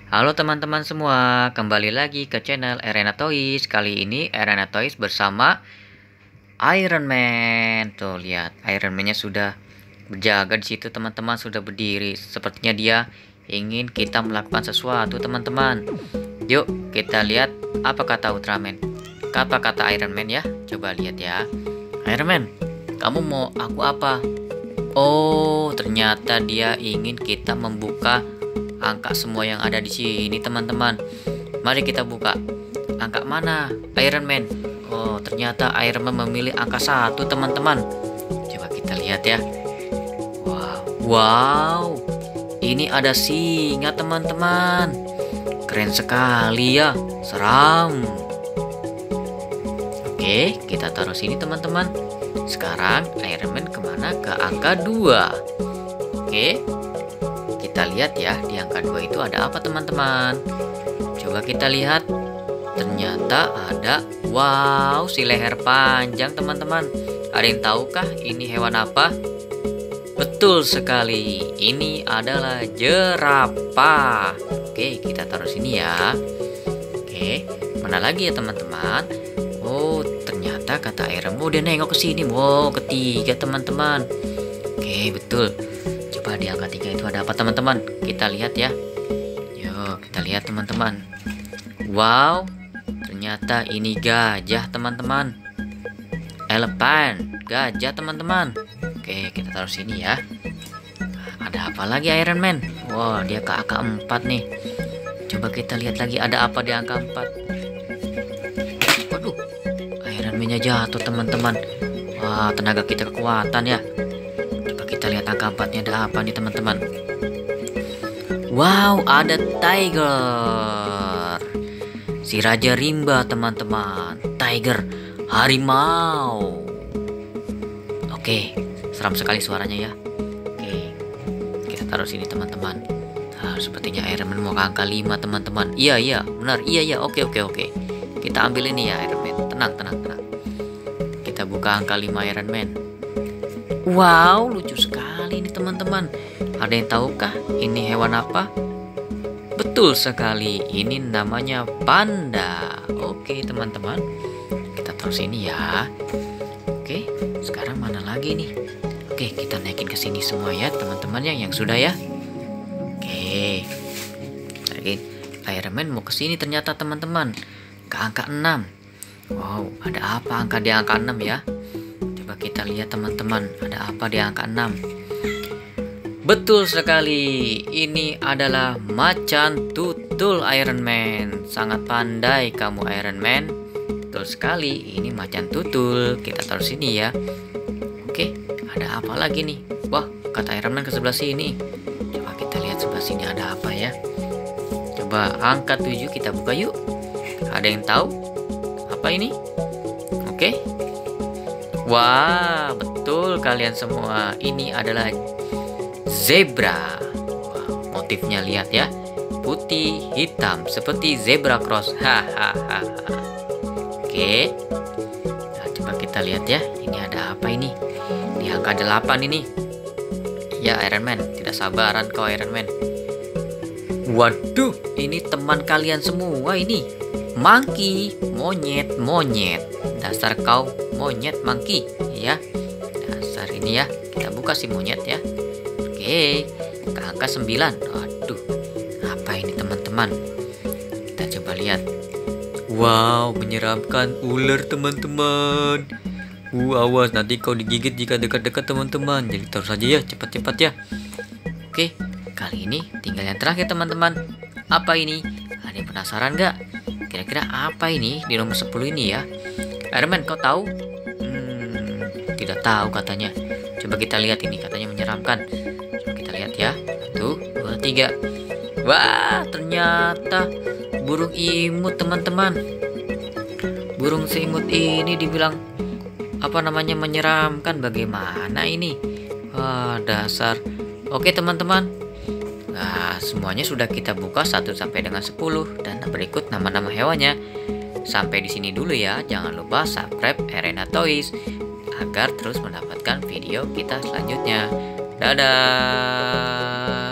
Halo teman-teman semua, kembali lagi ke channel Arena Toys. Kali ini Arena Toys bersama Iron Man. Tuh lihat, Iron Man-nya sudah berjaga di situ teman-teman, sudah berdiri. Sepertinya dia ingin kita melakukan sesuatu teman-teman. Yuk kita lihat apa kata Ultraman. Apa kata Iron Man ya? Coba lihat ya. Iron Man, kamu mau aku apa? Oh, ternyata dia ingin kita membuka angka semua yang ada di sini teman-teman. Mari kita buka. Angka mana Iron Man? Oh, ternyata Iron Man memilih angka 1 teman-teman. Coba kita lihat ya. Wow, ini ada singa teman-teman. Keren sekali ya. Seram. Oke, kita taruh sini teman-teman. Sekarang Iron Man kemana? Ke angka 2. Oke, kita lihat ya, di angka 2 itu ada apa teman-teman. Coba kita lihat. Ternyata ada, wow, si leher panjang teman-teman. Ada yang tahukah ini hewan apa? Betul sekali, ini adalah jerapah. Oke, kita taruh sini ya. Oke, mana lagi ya teman-teman? Oh, ternyata kata Iron Man, dia nengok ke sini. Wow, ketiga teman-teman. Oke, betul. Coba di angka 3 itu ada apa teman-teman? Kita lihat ya. Yuk, kita lihat teman-teman. Wow, ternyata ini gajah teman-teman. Elephant, gajah teman-teman. Oke, kita taruh sini ya. Ada apa lagi Iron Man? Wow, dia ke angka 4 nih. Coba kita lihat lagi ada apa di angka 4. Waduh, Iron Man-nya jatuh teman-teman. Wah, tenaga kita kekuatan ya. Coba kita lihat angka 4-nya ada apa nih teman-teman. Wow, ada tiger. Si Raja Rimba teman-teman. Tiger, harimau. Oke, seram sekali suaranya ya. Oke, kita taruh sini teman-teman. Nah, sepertinya Iron Man mau ke angka 5 teman-teman. Iya, benar. Iya. Oke. Kita ambil ini ya Iron Man. Tenang. Kita buka angka 5 Iron Man. Wow, lucu sekali ini teman-teman. Ada yang tahukah ini hewan apa? Betul sekali, ini namanya panda. Oke teman-teman, kita taruh sini ya. Oke, sekarang mana lagi nih? Oke, kita naikin ke sini semua ya teman-temannya yang sudah ya. Oke, lagi Iron Man mau ke sini ternyata teman-teman, ke angka 6. Wow, ada apa angka di angka 6 ya? Coba kita lihat teman-teman, ada apa di angka 6? Betul sekali, ini adalah macan tutul Iron Man. Sangat pandai kamu Iron Man. Betul sekali, ini macan tutul. Kita taruh sini ya. Oke, ada apa lagi nih? Wah, kata Iron Man ke sebelah sini. Coba kita lihat sebelah sini ada apa ya. Coba angka 7 kita buka yuk. Ada yang tahu apa ini? Oke. Wah, betul kalian semua. Ini adalah zebra. Wow, motifnya lihat ya, putih hitam seperti zebra cross. Hahaha. Oke, nah, coba kita lihat ya, ini ada apa ini di angka 8 ini ya. Iron Man, tidak sabaran kau Iron Man. Waduh, ini teman kalian semua ini. Monkey, monyet. Dasar kau monyet monkey ya. Dasar ini ya, kita buka si monyet ya. Oke, ke angka 9. Waduh, apa ini teman-teman? Kita coba lihat. Wow, menyeramkan ular teman-teman. Awas nanti kau digigit jika dekat-dekat teman-teman. Jadi terus saja ya, cepat-cepat ya. Oke, kali ini tinggal yang terakhir teman-teman. Apa ini? Ada yang penasaran nggak? Kira-kira apa ini di nomor 10 ini ya? Iron Man, kau tahu? Tidak tahu katanya. Coba kita lihat ini, katanya menyeramkan. Lihat ya, 1, 2, 3. Wah, ternyata burung imut teman-teman. Burung seimut ini dibilang apa namanya menyeramkan. Bagaimana ini? Wah, dasar. Oke teman-teman, nah semuanya sudah kita buka 1 sampai dengan 10 dan berikut nama-nama hewannya. Sampai di sini dulu ya. Jangan lupa subscribe Arena Toys agar terus mendapatkan video kita selanjutnya. Dadah.